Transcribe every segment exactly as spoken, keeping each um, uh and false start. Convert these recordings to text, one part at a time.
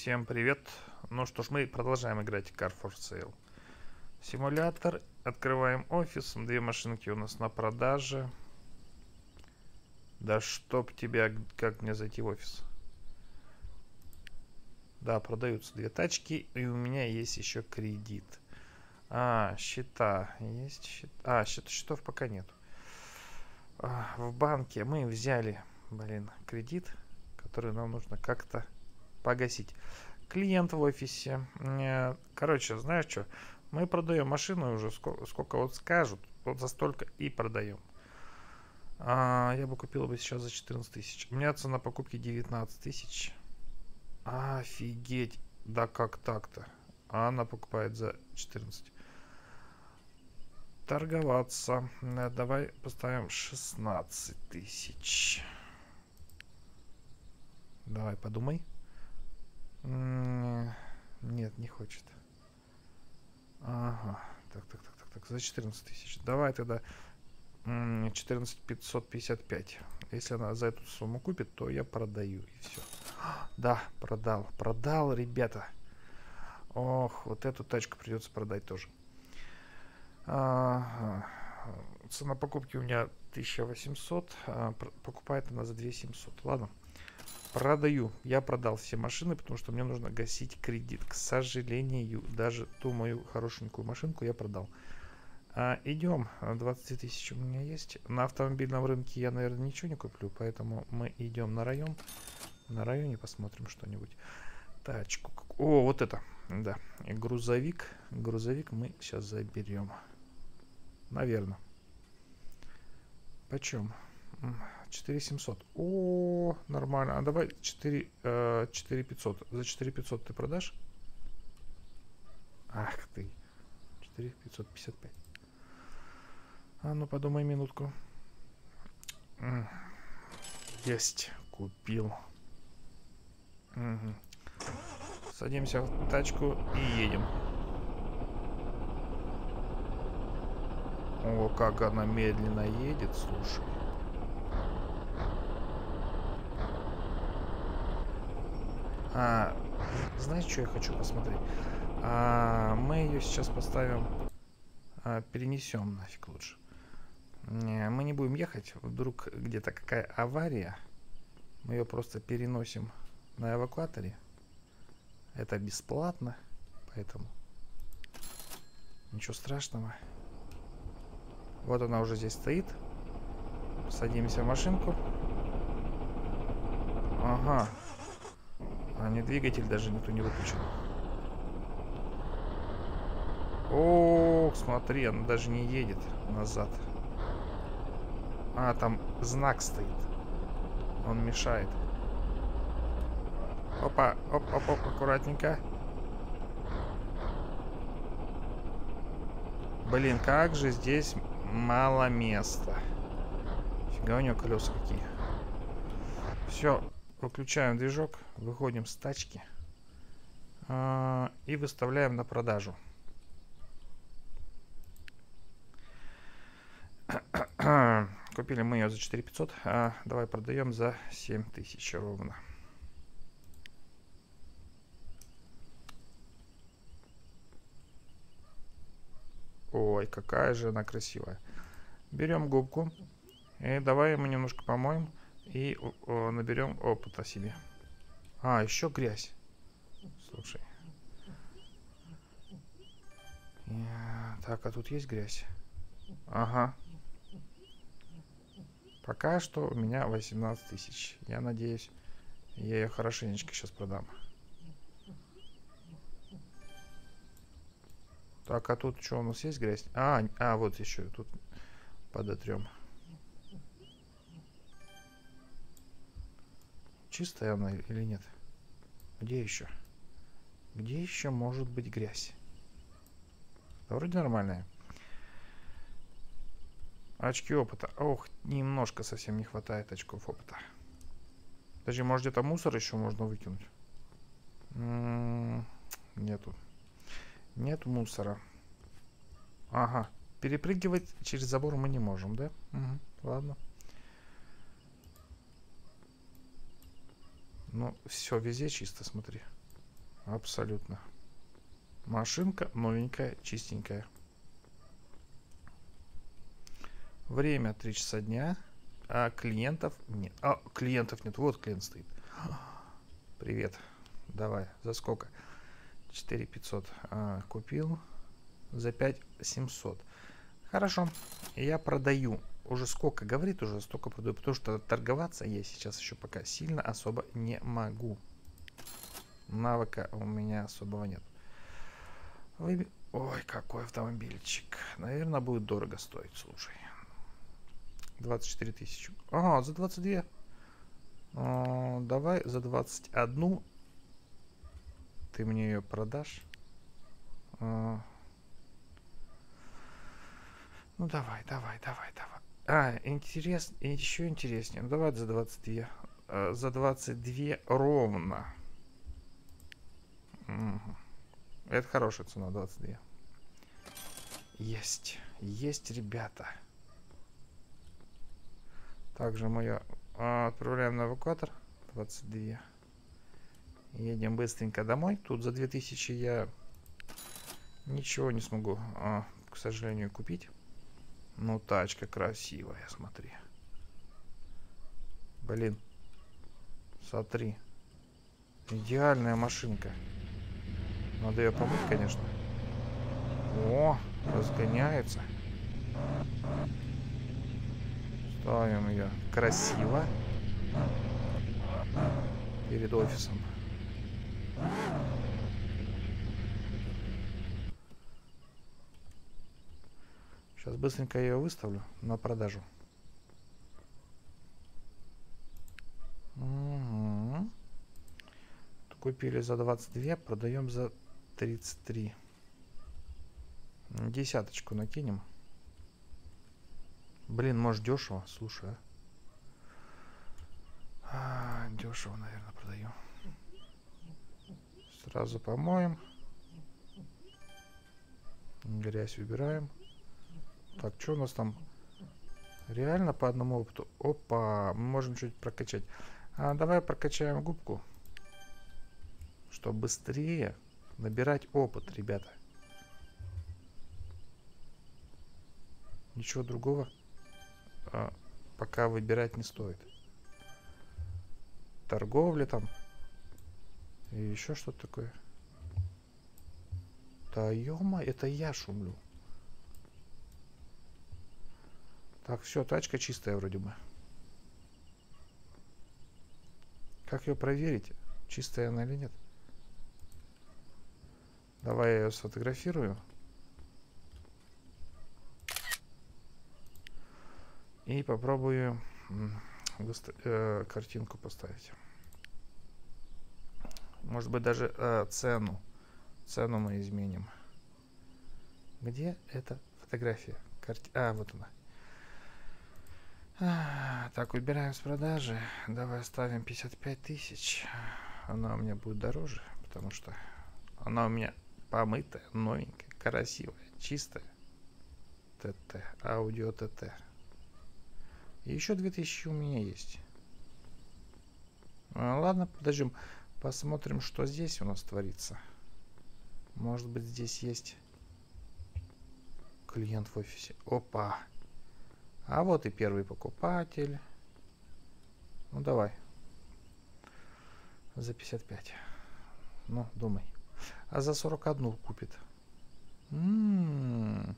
Всем привет. Ну что ж, мы продолжаем играть Car for Sale. Симулятор. Открываем офис. Две машинки у нас на продаже. Да чтоб тебя, как мне зайти в офис? Да, продаются две тачки. И у меня есть еще кредит. А, счета. Есть счета. А, счет, счетов пока нет. А, в банке мы взяли, блин, кредит, который нам нужно как-то погасить. Клиент в офисе. Короче, знаешь что? Мы продаем машину уже сколько, сколько вот скажут, вот за столько и продаем. А, я бы купил бы сейчас за четырнадцать тысяч. У меня цена покупки девятнадцать тысяч. Офигеть. Да как так-то? А она покупает за четырнадцать. Торговаться. Давай поставим шестнадцать тысяч. Давай, подумай. Нет, не хочет. Ага. Так, так, так, так, так. За четырнадцать тысяч. Давай тогда четырнадцать пятьсот пятьдесят пять. Если она за эту сумму купит, то я продаю. И все. Да, продал. Продал, ребята. Ох, вот эту тачку придется продать тоже. Ага. Цена покупки у меня тысяча восемьсот. А покупает она за две тысячи семьсот. Ладно. Продаю. Я продал все машины, потому что мне нужно гасить кредит. К сожалению, даже ту мою хорошенькую машинку я продал. А, идем. двадцать тысяч у меня есть. На автомобильном рынке я, наверное, ничего не куплю, поэтому мы идем на район. На районе посмотрим что-нибудь. Тачку. О, вот это. Да. И грузовик. Грузовик мы сейчас заберем. Наверное. Почем? четыре семьсот. О, нормально. А давай четыре пятьсот. За четыре пятьсот ты продашь? Ах ты. четыре пятьсот пятьдесят пять. А ну подумай минутку. Есть. Купил. Угу. Садимся в тачку и едем. О, как она медленно едет, слушай. А, знаешь, что я хочу посмотреть? А, мы ее сейчас поставим, а, перенесем нафиг лучше. Не, мы не будем ехать. Вдруг где-то какая авария. Мы ее просто переносим на эвакуаторе. Это бесплатно, поэтому ничего страшного. Вот она уже здесь стоит. Садимся в машинку. Ага. А не двигатель даже никто не выключил. О, смотри, она даже не едет назад. А, там знак стоит. Он мешает. Опа, оп, оп, оп, аккуратненько. Блин, как же здесь мало места. Фига у нее колеса какие. Все. Выключаем движок, выходим с тачки э, и выставляем на продажу. Купили мы ее за четыре пятьсот, а давай продаем за семь тысяч ровно. Ой, какая же она красивая. Берем губку и давай мы немножко помоем. И о, наберем опыта себе. А, еще грязь. Слушай. Я... Так, а тут есть грязь? Ага. Пока что у меня восемнадцать тысяч. Я надеюсь, я ее хорошенечко сейчас продам. Так, а тут что у нас есть грязь? А, а вот еще тут подотрем. Чистая она или нет? Где еще? Где еще может быть грязь? Да, вроде нормальная. Очки опыта. Ох, немножко совсем не хватает очков опыта. Даже, может, где-то мусор еще можно выкинуть? М-м, нету. Нет мусора. Ага. Перепрыгивать через забор мы не можем, да? Угу, ладно. Ну, все, везде чисто, смотри. Абсолютно. Машинка новенькая, чистенькая. Время три часа дня. А клиентов нет. А, клиентов нет. Вот клиент стоит. Привет. Давай. За сколько? четыре пятьсот. А, купил. За пять семьсот. Хорошо. Я продаю. Уже сколько говорит, уже столько продаю. Потому что торговаться я сейчас еще пока сильно особо не могу. Навыка у меня особого нет. Вы... Ой, какой автомобильчик. Наверное, будет дорого стоить, слушай. двадцать четыре тысячи. А, за двадцать две. А, давай за двадцать одну. Ты мне ее продашь. А, ну давай, давай, давай, давай. А, интересно, еще интереснее. Ну давай за двадцать две. А, за двадцать две ровно. Угу. Это хорошая цена, двадцать две. Есть. Есть, ребята. Также мы ее а, отправляем на эвакуатор. двадцать два. Едем быстренько домой. Тут за две тысячи я ничего не смогу, а, к сожалению, купить. Ну, тачка красивая, смотри. Блин. Смотри. Идеальная машинка. Надо ее помыть, конечно. О, разгоняется. Ставим ее красиво перед офисом. Сейчас быстренько я ее выставлю на продажу. Угу. Купили за двадцать два, продаем за тридцать три. Десяточку накинем. Блин, может дешево? Слушай, а? А, дешево, наверное, продаю. Сразу помоем. Грязь убираем. Так, что у нас там? Реально по одному опыту. Опа, мы можем чуть прокачать. А, давай прокачаем губку. Чтобы быстрее набирать опыт, ребята. Ничего другого а, пока выбирать не стоит. Торговля там. И еще что-то такое. Да ё-мо, это я шумлю. Так, все, тачка чистая вроде бы. Как ее проверить? Чистая она или нет? Давай я ее сфотографирую. И попробую э, картинку поставить. Может быть, даже э, цену. Цену мы изменим. Где эта фотография? Карти... А, вот она. А, так, убираем с продажи. Давай ставим пятьдесят пять тысяч. Она у меня будет дороже, потому что она у меня помытая, новенькая, красивая, чистая. ТТ. Аудио ТТ. И еще две тысячи у меня есть. А, ладно, подождем. Посмотрим, что здесь у нас творится. Может быть, здесь есть клиент в офисе. Опа. А вот и первый покупатель. Ну, давай. За пятьдесят пять. Ну, думай. А за сорок один купит. М-м-м.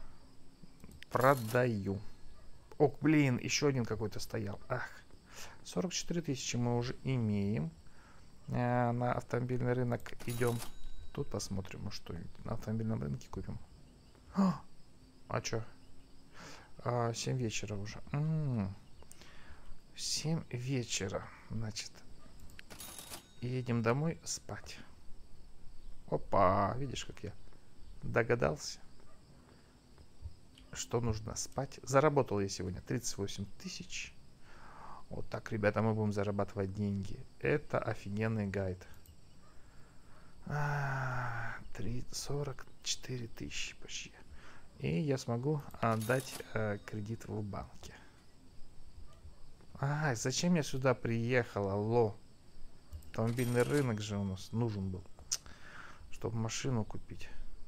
Продаю. Ох, блин, еще один какой-то стоял. Ах. сорок четыре тысячи мы уже имеем. А, на автомобильный рынок идем. Тут посмотрим, что на автомобильном рынке купим. А, а что? А, семь вечера уже. М-м. семь вечера. Значит, едем домой спать. Опа, видишь, как я догадался, что нужно спать. Заработал я сегодня тридцать восемь тысяч. Вот так, ребята, мы будем зарабатывать деньги. Это офигенный гайд. А, сорок четыре тысячи почти. И я смогу отдать э, кредит в банке. А, зачем я сюда приехал? Алло. Автомобильный рынок же у нас нужен был. чтобы машину купить.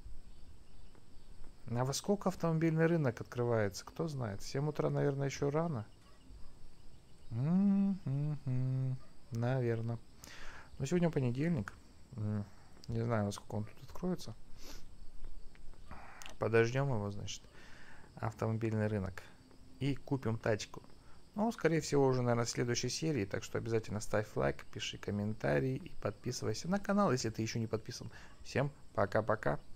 А во сколько автомобильный рынок открывается? Кто знает? В семь утра, наверное, еще рано. М-м-м-м. Наверное. Но сегодня понедельник. Не знаю, во сколько он тут откроется. Подождем его, значит. Автомобильный рынок. И купим тачку. Ну, скорее всего, уже, наверное, в следующей серии. Так что обязательно ставь лайк, пиши комментарий и подписывайся на канал, если ты еще не подписан. Всем пока-пока.